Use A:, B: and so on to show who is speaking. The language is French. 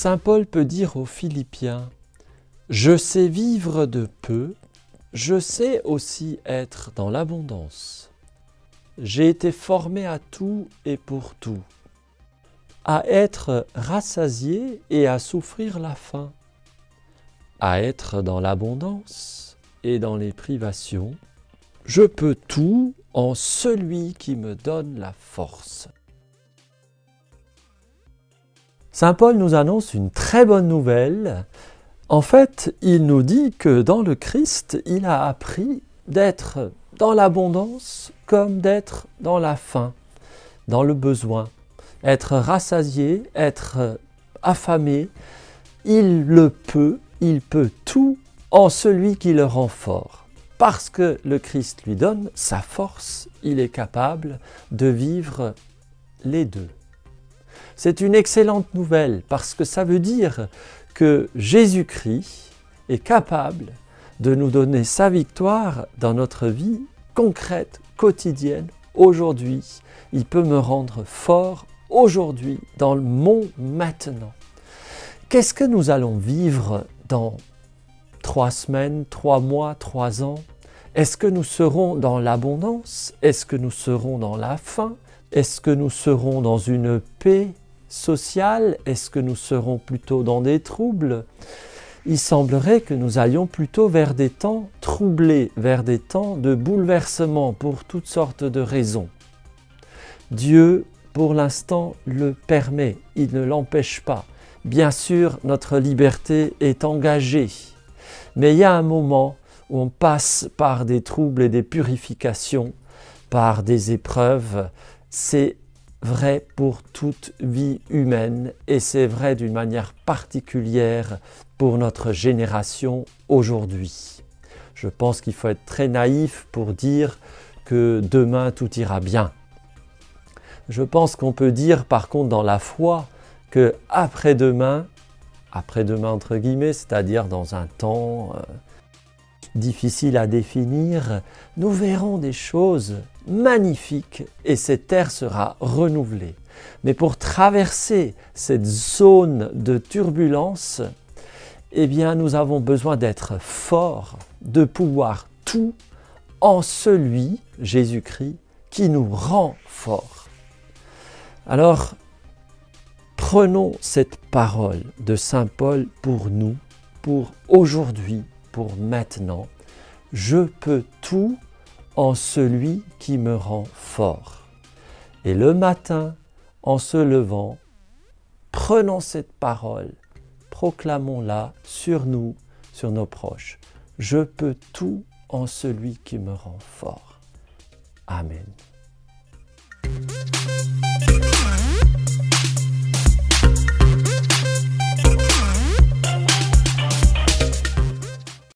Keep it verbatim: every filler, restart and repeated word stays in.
A: Saint Paul peut dire aux Philippiens « Je sais vivre de peu, je sais aussi être dans l'abondance. J'ai été formé à tout et pour tout, à être rassasié et à souffrir la faim, à être dans l'abondance et dans les privations. Je peux tout en celui qui me donne la force. » Saint Paul nous annonce une très bonne nouvelle. En fait, il nous dit que dans le Christ, il a appris d'être dans l'abondance comme d'être dans la faim, dans le besoin. Être rassasié, être affamé, il le peut, il peut tout en celui qui le rend fort. Parce que le Christ lui donne sa force, il est capable de vivre les deux. C'est une excellente nouvelle parce que ça veut dire que Jésus-Christ est capable de nous donner sa victoire dans notre vie concrète, quotidienne, aujourd'hui. Il peut me rendre fort aujourd'hui, dans mon maintenant. Qu'est-ce que nous allons vivre dans trois semaines, trois mois, trois ans? Est-ce que nous serons dans l'abondance? Est-ce que nous serons dans la faim? Est-ce que nous serons dans une paix sociale? Est-ce que nous serons plutôt dans des troubles? Il semblerait que nous allions plutôt vers des temps troublés, vers des temps de bouleversement pour toutes sortes de raisons. Dieu, pour l'instant, le permet, il ne l'empêche pas. Bien sûr, notre liberté est engagée, mais il y a un moment où on passe par des troubles et des purifications, par des épreuves. C'est vrai pour toute vie humaine et c'est vrai d'une manière particulière pour notre génération aujourd'hui. Je pense qu'il faut être très naïf pour dire que demain tout ira bien. Je pense qu'on peut dire par contre dans la foi que après-demain, après-demain entre guillemets, c'est-à-dire dans un temps euh, difficile à définir, nous verrons des choses magnifiques et cette terre sera renouvelée. Mais pour traverser cette zone de turbulence, eh bien, nous avons besoin d'être forts, de pouvoir tout en celui, Jésus-Christ, qui nous rend forts. Alors, prenons cette parole de Saint Paul pour nous, pour aujourd'hui, pour maintenant. Je peux tout en celui qui me rend fort. Et le matin, en se levant, prenons cette parole, proclamons-la sur nous, sur nos proches. Je peux tout en celui qui me rend fort. Amen.